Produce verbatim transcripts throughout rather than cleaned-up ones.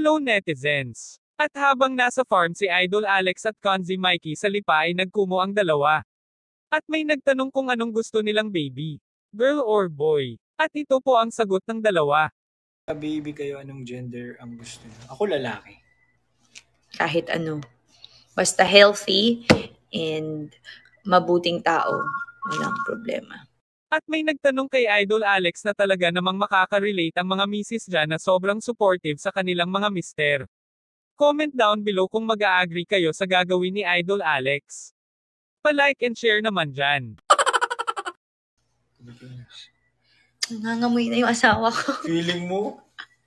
Hello netizens! At habang nasa farm si Idol Alex at Konzi Mikey sa lipa ay nagkumo ang dalawa. At may nagtanong kung anong gusto nilang baby, girl or boy. At ito po ang sagot ng dalawa. Baby kayo, anong gender ang gusto niyo? Ako lalaki. Kahit ano. Basta healthy and mabuting tao, walang problema. At may nagtanong kay Idol Alex na talaga namang makaka-relate ang mga misis dyan na sobrang supportive sa kanilang mga mister. Comment down below kung mag-a-agree kayo sa gagawin ni Idol Alex. Pa-like and share naman dyan. Nangangamoy na yung asawa ko. Feeling mo?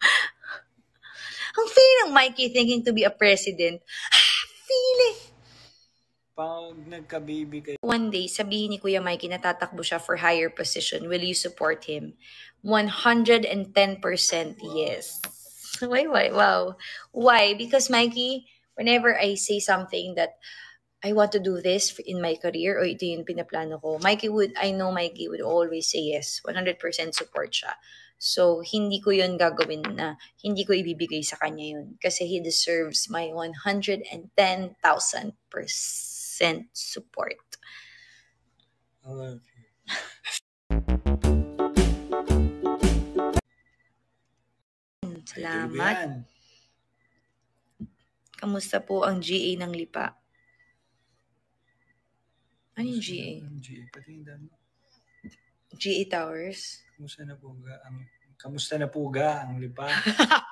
Ang feeling ng Mikey thinking to be a president. Feeling! Pag nagka-baby kayo. One day, sabihin ni Kuya Mikey na tatakbo siya for higher position. Will you support him? one hundred ten percent yes. Why, why, wow. Why? Because Mikey, whenever I say something that I want to do this in my career or ito yung pinaplano ko, Mikey would, I know Mikey would always say yes. one hundred percent support siya. So, hindi ko yun gagawin na, hindi ko ibibigay sa kanya yun. Kasi he deserves my one hundred ten thousand percent support. I love you. Salamat. Kamusta po ang G A ng lipa? Ano yung G A? G A, patingin mo. G A Towers? Kamusta na po ga ang kamusta na po ga ang lipa?